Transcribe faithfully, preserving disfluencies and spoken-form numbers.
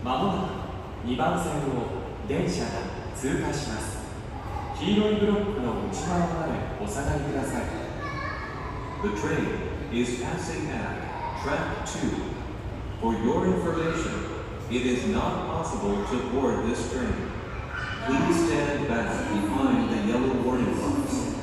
まもなくにばん線を電車が通過します。黄色いブロックの内側までお下がりください。The train is passing at track two. For your information, it is not possible to board this train. Please stand back behind the yellow warning box.